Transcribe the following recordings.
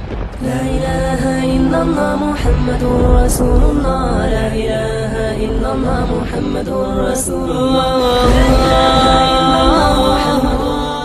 لا إله إلا الله محمد رسول الله لا إله إلا الله محمد رسول الله لا إله إلا الله محمد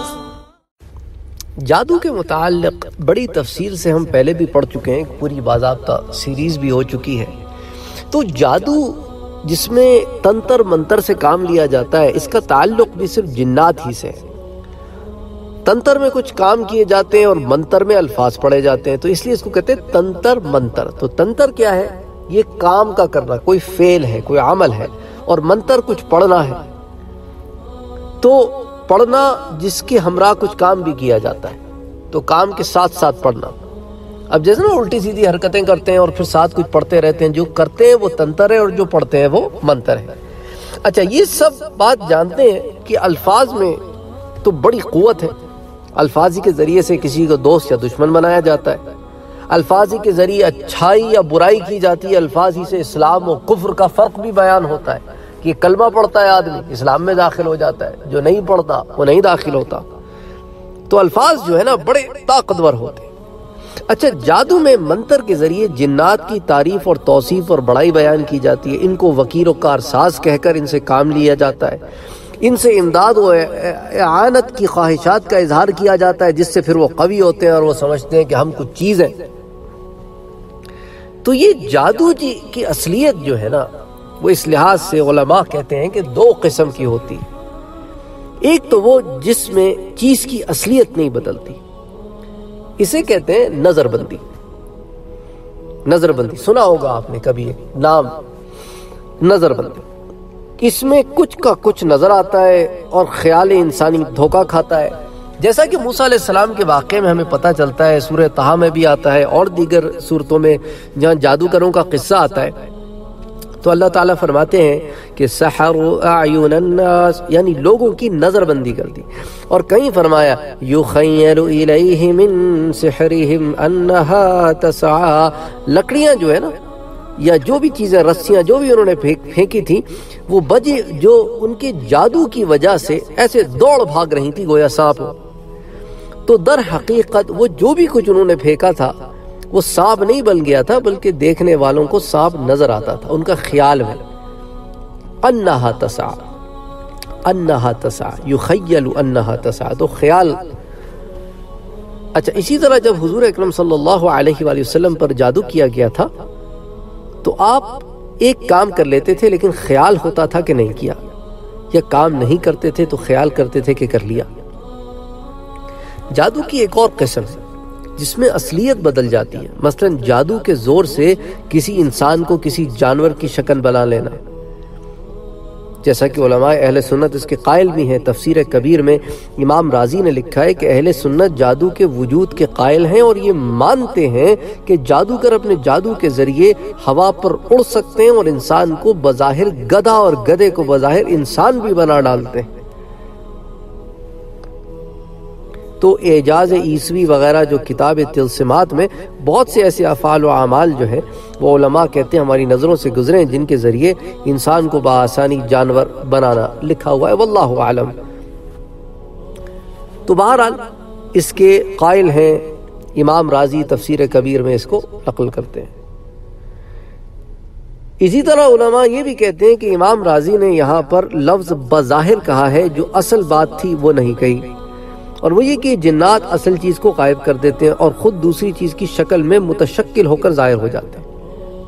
جادو کے متعلق بڑی تفصیل سے ہم پہلے بھی پڑھ چکے ہیں، پوری باضابطہ سیریز بھی ہو چکی ہے۔ تو جادو جس میں تنتر منتر سے کام لیا جاتا ہے، اس کا تعلق بھی صرف جنات ہی سے ہے۔ تنتر میں کچھ کام کیے جاتے ہیں اور منتر میں الفاظ پڑھے جاتے ہیں، تو اس لیے اس کو کہتے ہیں تنتر منتر۔ تو تنتر کیا ہے؟ یہ کام کا کرنا، کوئی فعل ہے، کوئی عمل ہے، اور منتر کچھ پڑھنا ہے۔ تو پڑھنا جس کے ہمراہ کچھ کام بھی کیا جاتا ہے، تو کام کے ساتھ ساتھ پڑھنا۔ اب جیسے نا الٹی سیدھی حرکتیں کرتے ہیں اور پھر ساتھ کچھ پڑھتے رہتے ہیں، جو کرتے ہیں وہ تنتر ہے اور جو پڑھتے ہیں وہ منتر ہے۔ اچھا، یہ سب بات جانتے ہیں کہ الفاظ میں تو بڑی قوت ہے۔ الفاظ ہی کے ذریعے سے کسی کو دوست یا دشمن بنایا جاتا ہے، الفاظ ہی کے ذریعے اچھائی یا برائی کی جاتی ہے، الفاظ ہی سے اسلام و کفر کا فرق بھی بیان ہوتا ہے کہ کلمہ پڑھتا ہے آدمی اسلام میں داخل ہو جاتا ہے، جو نہیں پڑھتا وہ نہیں داخل ہوتا۔ تو الفاظ جو ہے نا بڑے طاقتور ہوتے ہیں۔ اچھا، جادو میں منتر کے ذریعے جنات کی تعریف اور توصیف اور بڑائی بیان کی جاتی ہے، ان کو وکیل و کارساز کہہ کر ان سے کام لیا جاتا ہے، ان سے امداد و اعانت کی خواہشات کا اظہار کیا جاتا ہے، جس سے پھر وہ قوی ہوتے ہیں اور وہ سمجھتے ہیں کہ ہم کچھ چیز ہیں۔ تو یہ جادو جی کی اصلیت جو ہے نا، وہ اس لحاظ سے علماء کہتے ہیں کہ دو قسم کی ہوتی ہے۔ ایک تو وہ جس میں چیز کی اصلیت نہیں بدلتی، اسے کہتے ہیں نظر بندی۔ نظر بندی سنا ہوگا آپ نے کبھی ایک نام، نظر بندی۔ اس میں کچھ کا کچھ نظر آتا ہے اور خیال انسانی دھوکہ کھاتا ہے، جیسا کہ موسیٰ علیہ السلام کے واقعے میں ہمیں پتہ چلتا ہے، سورہ طٰہٰ میں بھی آتا ہے اور دیگر صورتوں میں جہاں جادوگروں کا قصہ آتا ہے۔ تو اللہ تعالیٰ فرماتے ہیں کہ سحروا اعین الناس، یعنی لوگوں کی نظر بندی کر دی، اور کہیں فرمایا یخیل الیہ من سحرہم انہا تسعی، لکڑیاں جو ہے نا یا جو بھی چیزیں، رسیاں جو بھی انہوں نے پھینکی تھیں، وہ بجے جو ان کے جادو کی وجہ سے ایسے دوڑ بھاگ رہی تھی گویا سانپ ہو۔ تو در حقیقت وہ جو بھی کچھ انہوں نے پھینکا تھا وہ سانپ نہیں بن گیا تھا، بلکہ دیکھنے والوں کو سانپ نظر آتا تھا، ان کا خیال میں انہا تسعی، انہا تسعی، یخیل انہا تسعی، تو خیال۔ اچھا، اسی طرح جب حضور اکرم صلی اللہ علیہ وآلہ وسلم پر جادو کیا گیا تھا تو آپ ایک کام کر لیتے تھے لیکن خیال ہوتا تھا کہ نہیں کیا، یا کام نہیں کرتے تھے تو خیال کرتے تھے کہ کر لیا۔ جادو کی ایک اور قسم ہے جس میں اصلیت بدل جاتی ہے، مثلا جادو کے زور سے کسی انسان کو کسی جانور کی شکل بنا لینا، جیسا کہ علماء اہل سنت اس کے قائل بھی ہیں۔ تفسیر کبیر میں امام رازی نے لکھا ہے کہ اہل سنت جادو کے وجود کے قائل ہیں اور یہ مانتے ہیں کہ جادوگر اپنے جادو کے ذریعے ہوا پر اڑ سکتے ہیں اور انسان کو بظاہر گدھا اور گدھے کو بظاہر انسان بھی بنا ڈالتے ہیں۔ تو اعجاز عیسوی وغیرہ جو کتاب تلسمات میں بہت سے ایسے افعال و اعمال جو ہیں وہ علماء کہتے ہیں ہماری نظروں سے گزرے ہیں، جن کے ذریعے انسان کو بآسانی جانور بنانا لکھا ہوا ہے، واللہ عالم۔ تو بہرحال اس کے قائل ہیں امام رازی، تفسیر کبیر میں اس کو نقل کرتے ہیں۔ اسی طرح علماء یہ بھی کہتے ہیں کہ امام رازی نے یہاں پر لفظ بظاہر کہا ہے، جو اصل بات تھی وہ نہیں کہی، اور وہ یہ کہ جنات اصل چیز کو غائب کر دیتے ہیں اور خود دوسری چیز کی شکل میں متشکل ہو کر ظاہر ہو جاتے ہیں۔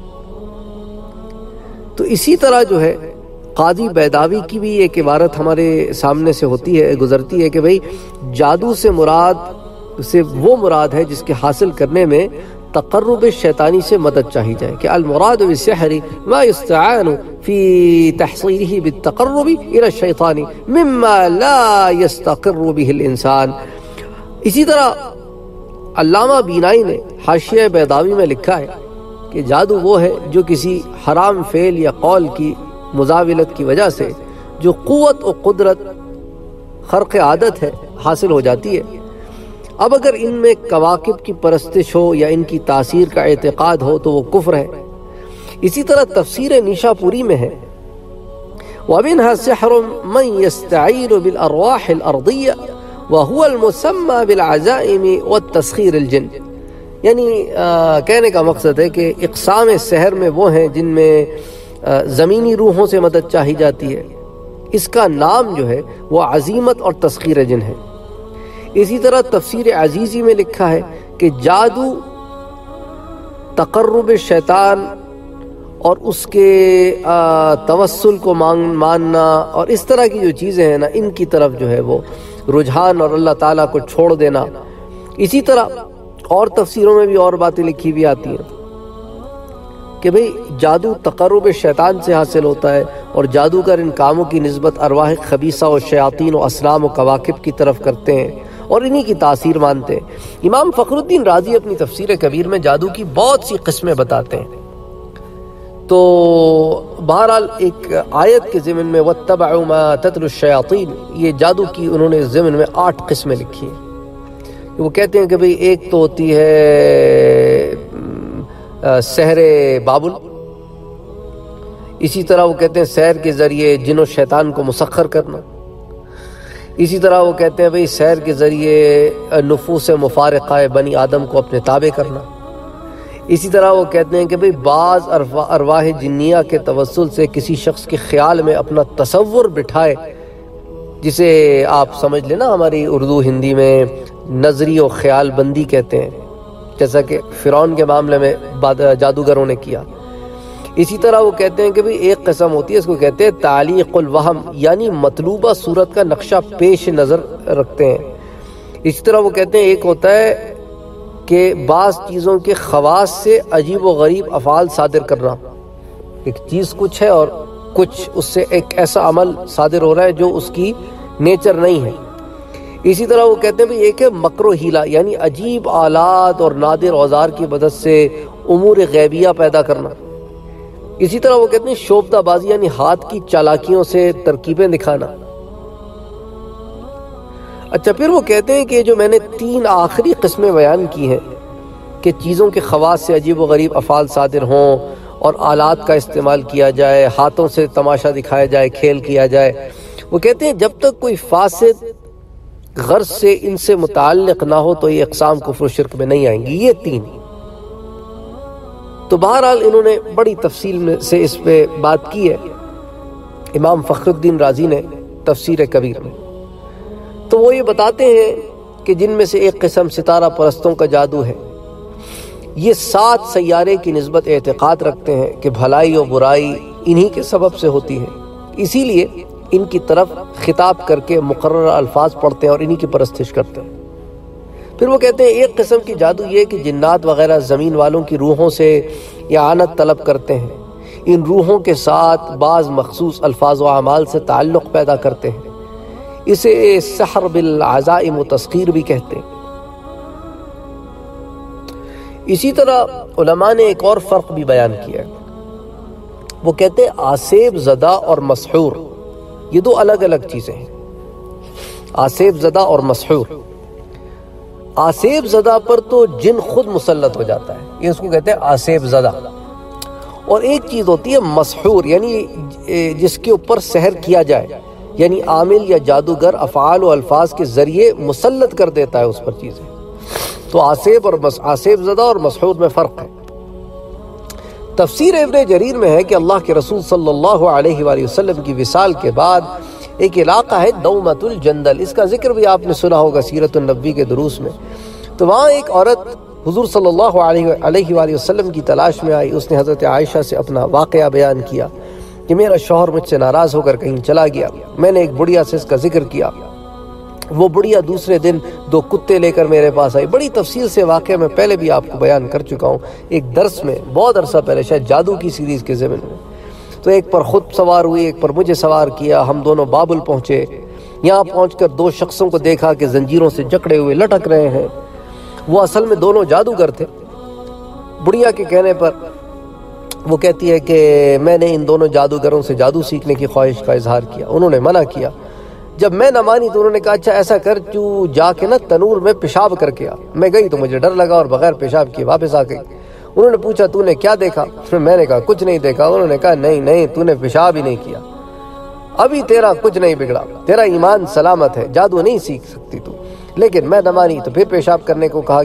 تو اسی طرح جو ہے قاضی بیداوی کی بھی ایک عبارت ہمارے سامنے سے ہوتی ہے، گزرتی ہے کہ بھئی جادو سے وہ مراد ہے جس کے حاصل کرنے میں تقرب شیطانی سے مدد چاہی جائے، کہ المراد بالسحر ما يستعان في تحصيله بالتقرب الى الشیطان مما لا يستقر به الانسان۔ اسی طرح علامہ بینائی نے حاشیہ بیداوی میں لکھا ہے کہ جادو وہ ہے جو کسی حرام فعل یا قول کی مزاولت کی وجہ سے جو قوت و قدرت خرق عادت ہے حاصل ہو جاتی ہے۔ اب اگر ان میں کواکب کی پرستش ہو یا ان کی تاثیر کا اعتقاد ہو تو وہ کفر ہے۔ اسی طرح تفسیر نیشا پوری میں ہے وَمِنْهَا سِحْرٌ مَنْ يَسْتَعِيرُ بِالْأَرْوَاحِ الْأَرْضِيَّةِ وَهُوَ الْمُسَمَّى بِالْعَزَائِمِ وَالتَّسْخِيرِ الْجِنِّ، یعنی کہنے کا مقصد ہے کہ اقسام سحر میں وہ ہیں جن میں زمینی روحوں سے مدد چاہی جاتی ہے. اس کا نام جو ہے وہ عزیمت اور تسخیر جن ہے. اسی طرح تفسیر عزیزی میں لکھا ہے کہ جادو تقرب شیطان اور اس کے توسل کو ماننا اور اس طرح کی جو چیزیں ہیں نا، ان کی طرف جو ہے وہ رجحان اور اللہ تعالیٰ کو چھوڑ دینا. اسی طرح اور تفسیروں میں بھی اور باتیں لکھی بھی آتی ہیں کہ بھئی جادو تقرب شیطان سے حاصل ہوتا ہے اور جادوگر ان کاموں کی نسبت ارواح خبیثہ و شیاطین و اصنام و کواکب کی طرف کرتے ہیں اور انہی کی تاثیر مانتے ہیں. امام فخر الدین رازی اپنی تفسیر کبیر میں جادو کی بہت سی قسمیں بتاتے ہیں. تو بہرحال ایک آیت کے ضمن میں وَاتَّبَعُوا مَا تَتْلُو الشَّيَاطِينَ، یہ جادو کی انہوں نے ضمن میں 8 قسمیں لکھی ہیں. وہ کہتے ہیں کہ بھئی ایک تو ہوتی ہے سحر بابل. اسی طرح وہ کہتے ہیں سحر کے ذریعے جن و شیطان کو مسخر کرنا. اسی طرح وہ کہتے ہیں بھئی سحر کے ذریعے نفوس مفارقہ بنی آدم کو اپنے تابع کرنا. اسی طرح وہ کہتے ہیں کہ بھئی بعض ارواح جنیہ کے توسل سے کسی شخص کے خیال میں اپنا تصور بٹھائے، جسے آپ سمجھ لینا ہماری اردو ہندی میں نظری و خیال بندی کہتے ہیں، جیسا کہ فرعون کے معاملے میں جادوگروں نے کیا. اسی طرح وہ کہتے ہیں کہ بھئی ایک قسم ہوتی ہے، اس کو کہتے ہیں تعلیق الوہم، یعنی مطلوبہ صورت کا نقشہ پیش نظر رکھتے ہیں. اسی طرح وہ کہتے ہیں ایک ہوتا ہے کہ بعض چیزوں کے خواص سے عجیب و غریب افعال صادر کرنا. ایک چیز کچھ ہے اور کچھ اس سے ایک ایسا عمل صادر ہو رہا ہے جو اس کی نیچر نہیں ہے. اسی طرح وہ کہتے ہیں بھی ایک ہے مکر و حیلہ، یعنی عجیب آلات اور نادر اوزار کی مدد سے امور غیبیہ پیدا کرنا. اسی طرح وہ کہتے ہیں شوفتہ بازی، یعنی ہاتھ کی چالاکیوں سے ترکیبیں دکھانا. اچھا، پھر وہ کہتے ہیں کہ جو میں نے 3 آخری قسمیں بیان کی ہیں کہ چیزوں کے خواص سے عجیب و غریب افعال صادر ہوں اور آلات کا استعمال کیا جائے، ہاتھوں سے تماشا دکھایا جائے، کھیل کیا جائے، وہ کہتے ہیں جب تک کوئی فاسد غرض سے ان سے متعلق نہ ہو تو یہ اقسام کفر و شرک میں نہیں آئیں گی. یہ 3. تو بہرحال انہوں نے بڑی تفصیل سے اس پہ بات کی ہے امام فخر الدین رازی نے تفسیر کبیر میں. تو وہ یہ بتاتے ہیں کہ جن میں سے ایک قسم ستارہ پرستوں کا جادو ہے. یہ 7 سیارے کی نسبت اعتقاد رکھتے ہیں کہ بھلائی و برائی انہی کے سبب سے ہوتی ہے، اسی لیے ان کی طرف خطاب کر کے مقررہ الفاظ پڑھتے ہیں اور انہی کی پرستش کرتے ہیں. پھر وہ کہتے ہیں ایک قسم کی جادو یہ کہ جنات وغیرہ زمین والوں کی روحوں سے اعانت طلب کرتے ہیں، ان روحوں کے ساتھ بعض مخصوص الفاظ و اعمال سے تعلق پیدا کرتے ہیں. اسے سحر بالعزائم و تسخیر بھی کہتے ہیں. اسی طرح علماء نے ایک اور فرق بھی بیان کیا ہے. وہ کہتے ہیں آسیب زدہ اور مسحور، یہ 2 الگ الگ چیزیں ہیں. آسیب زدہ اور مسحور. آسیب زدہ پر تو جن خود مسلط ہو جاتا ہے، یہ اس کو کہتے ہیں آسیب زدہ. اور ایک چیز ہوتی ہے مسحور، یعنی جس کے اوپر سحر کیا جائے، یعنی عامل یا جادوگر افعال و الفاظ کے ذریعے مسلط کر دیتا ہے اس پر چیزیں. تو آسیب زدہ اور مسحور میں فرق ہے. تفسیر ابن جریر میں ہے کہ اللہ کے رسول صلی اللہ علیہ وآلہ وسلم کی وصال کے بعد ایک علاقہ ہے دومت الجندل، اس کا ذکر بھی آپ نے سنا ہوگا سیرت النبی کے دروس میں. تو وہاں ایک عورت حضور صلی اللہ علیہ وآلہ وسلم کی تلاش میں آئی. اس نے حضرت عائشہ سے اپنا واقعہ بیان کیا کہ میرا شوہر مجھ سے ناراض ہو کر کہیں چلا گیا. میں نے ایک بڑھیا سے اس کا ذکر کیا. وہ بڑھیا دوسرے دن 2 کتے لے کر میرے پاس آئی. بڑی تفصیل سے واقعہ میں پہلے بھی آپ کو بیان کر چکا ہوں ایک درس میں، بہت عرصہ پہلے، شاید جادو کی سیریز کے ضمن میں. تو ایک پر خود سوار ہوئی، ایک پر مجھے سوار کیا. ہم دونوں بابل پہنچے. یہاں پہنچ کر 2 شخصوں کو دیکھا کہ زنجیروں سے جکڑے ہوئے لٹک رہے ہیں. وہ اصل میں دونوں جادوگر تھے. بڑھیا کے کہنے پر وہ کہتی ہے کہ میں نے ان دونوں جادوگروں سے جادو سیکھنے کی خواہش کا اظہار کیا. انہوں نے منع کیا. جب میں نہ مانی تو انہوں نے کہا اچھا ایسا کر، تو جا کے نا تنور میں پیشاب کر کے آ. میں گئی تو مجھے ڈر لگا اور بغیر پیشاب کیے واپس آ گئی. انہوں نے پوچھا تو نے کیا دیکھا؟ میں نے کہا کچھ نہیں دیکھا. انہوں نے کہا نہیں تو نے پیشاب ہی نہیں کیا، ابھی تیرا کچھ نہیں بگڑا، تیرا ایمان سلامت ہے، جادو نہیں سیکھ سکتی تو. لیکن میں نہ مانی تو پھر پیشاب کرنے کو کہا گیا.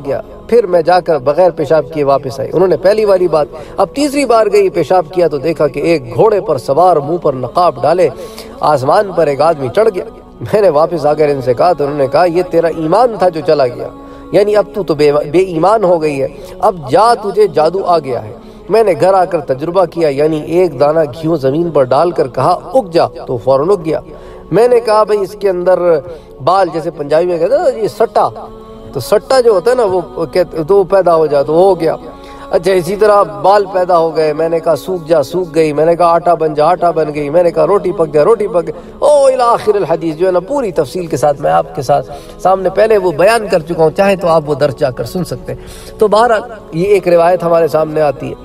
پھر میں جا کر بغیر پیشاب کیے واپس آئی۔ انہوں نے پہلی والی بات، اب تیسری بار گئی پیشاب کیا تو دیکھا کہ ایک گھوڑے پر سوار، منہ پر نقاب ڈالے، آسمان پر ایک آدمی چڑھ گیا۔ میں نے واپس آ کر ان سے کہا تو انہوں نے کہا یہ تیرا ایمان تھا جو چلا گیا، یعنی اب تو بے ایمان ہو گئی ہے، اب جا تجھے جادو آ گیا ہے۔ میں نے گھر آ کر تجربہ کیا، یعنی ایک دانہ گھیو زمین پر ڈال کر کہا اگ جا، تو فوراً اگ گیا۔ میں نے کہا بھئی اس کے اندر بال، جیسے پنجابی میں کہتے ہیں نا یہ سٹا، تو سٹا جو ہوتا ہے نا وہ پیدا ہو جائے تو ہو گیا۔ اچھا اسی طرح بال پیدا ہو گئے، میں نے کہا سوکھ جا، سوکھ گئی۔ میں نے کہا آٹا بن جا، آٹا بن گئی۔ میں نے کہا روٹی پک جا، روٹی پک گئی۔ الی آخر الحدیث جو ہے نا پوری تفصیل کے ساتھ میں آپ کے ساتھ سامنے پہلے وہ بیان کر چکا ہوں، چاہیں تو آپ وہ درس جا کر سن سکتے ہیں۔ تو بہرحال یہ ایک روایت ہمارے سامنے آتی ہے،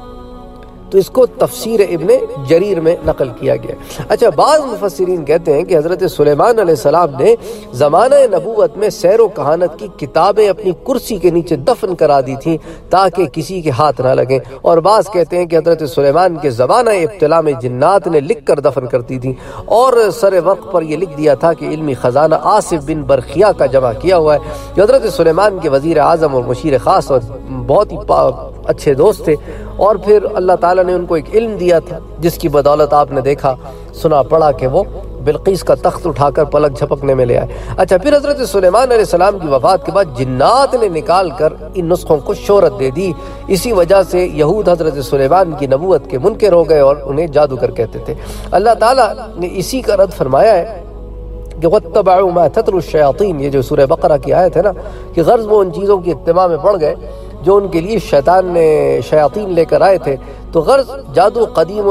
تو اس کو تفسیر ابن جریر میں نقل کیا گیا۔ اچھا بعض مفسرین کہتے ہیں کہ حضرت سلیمان علیہ السلام نے زمانہ نبوت میں سیر و کہانت کی کتابیں اپنی کرسی کے نیچے دفن کرا دی تھیں تاکہ کسی کے ہاتھ نہ لگیں، اور بعض کہتے ہیں کہ حضرت سلیمان کے زمانہ ابتلا میں جنات نے لکھ کر دفن کرتی تھیں، اور سر وقت پر یہ لکھ دیا تھا کہ علمی خزانہ آصف بن برخیا کا جمع کیا ہوا ہے، جو حضرت سلیمان کے وزیر اعظم اور مشیر خاص اور بہت ہی اچھے دوست تھے، اور پھر اللہ تعالیٰ نے ان کو ایک علم دیا تھا جس کی بدولت آپ نے دیکھا سنا پڑھا کہ وہ بلقیس کا تخت اٹھا کر پلک جھپکنے میں لے آئے۔ اچھا پھر حضرت سلیمان علیہ السلام کی وفات کے بعد جنات نے نکال کر ان نسخوں کو شہرت دے دی، اسی وجہ سے یہود حضرت سلیمان کی نبوت کے منکر ہو گئے اور انہیں جادوگر کہتے تھے۔ اللہ تعالیٰ نے اسی کا رد فرمایا ہے کہ وَاتَّبَعُوا مَا تَتْلُو الشَّيَاطِينُ، یہ جو سورہ بقرہ کی آیت ہے نا، کہ غرض وہ ان چیزوں کی اتباع میں پڑ گئے جو ان کے لیے شیاطین لے کر آئے تھے۔ تو غرض جادو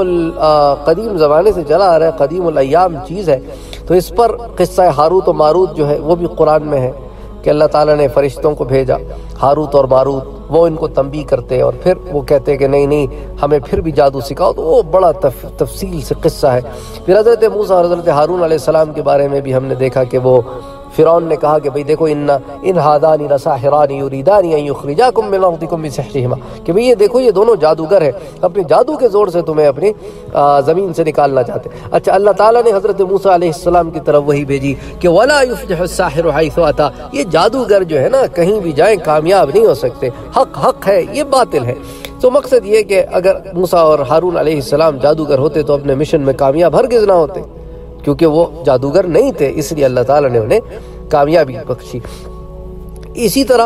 قدیم زمانے سے چلا آ رہا ہے، قدیم الایام چیز ہے۔ تو اس پر قصہ ہاروت و ماروت جو ہے وہ بھی قرآن میں ہے کہ اللہ تعالیٰ نے فرشتوں کو بھیجا ہاروت اور ماروت، وہ ان کو تنبیہ کرتے اور پھر وہ کہتے کہ نہیں ہمیں پھر بھی جادو سکھاؤ، تو وہ بڑا تفصیل سے قصہ ہے۔ پھر حضرت موسیٰ اور حضرت ہارون علیہ السلام کے بارے میں بھی ہم نے دیکھا کہ وہ فرعون نے کہا کہ بھئی دیکھو ان ہادانی لساحرانی یریدانی ان یخرجاکم من ارضکم بسحرہما، کہ بھئی یہ دیکھو یہ دونوں جادوگر ہیں، اپنے جادو کے زور سے تمہیں اپنی زمین سے نکالنا چاہتے۔ اچھا اللہ تعالیٰ نے حضرت موسیٰ علیہ السلام کی طرف وہی بھیجی کہ ولا یفلح الساحر حیث اتی، یہ جادوگر جو ہے نا کہیں بھی جائیں کامیاب نہیں ہو سکتے، حق ہے، یہ باطل ہے۔ تو مقصد یہ کہ اگر موسیٰ اور ہارون علیہ السلام جادوگر ہوتے تو اپنے مشن میں کامیاب ہرگز نہ ہوتے، کیونکہ وہ جادوگر نہیں تھے، اس لیے اللہ تعالیٰ نے انہیں کامیابی بخشی۔ اسی طرح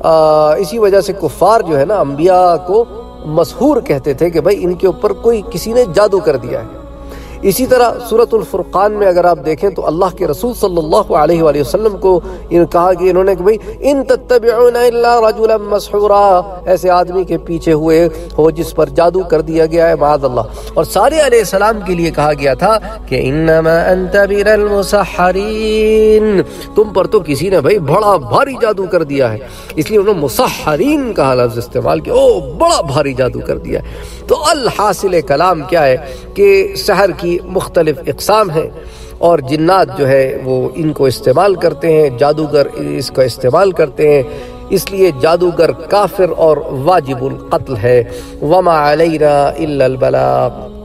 اسی وجہ سے کفار جو ہے نا انبیاء کو مسحور کہتے تھے کہ بھائی ان کے اوپر کسی نے جادو کر دیا ہے۔ اسی طرح سورۃ الفرقان میں اگر آپ دیکھیں تو اللہ کے رسول صلی اللہ علیہ وآلہ وسلم کو کہا کہ انہوں نے کہ بھئی ان تتبعون الا رجلا مسحورا، ایسے آدمی کے پیچھے ہوئے ہو جس پر جادو کر دیا گیا ہے، معاذ اللہ۔ اور صالح علیہ السلام کے لیے کہا گیا تھا کہ انما انت من المسحرین، تم پر تو کسی نے بھئی بڑا بھاری جادو کر دیا ہے، اس لیے انہوں نے مسحرین کا لفظ استعمال کیا، بڑا بھاری جادو کر دیا ہے۔ تو الحاصل کلام کیا ہے کہ سحر کی مختلف اقسام ہیں، اور جنات جو ہے وہ ان کو استعمال کرتے ہیں، جادوگر اس کا استعمال کرتے ہیں، اس لیے جادوگر کافر اور واجب القتل ہے۔ وما علینا الا البلاغ۔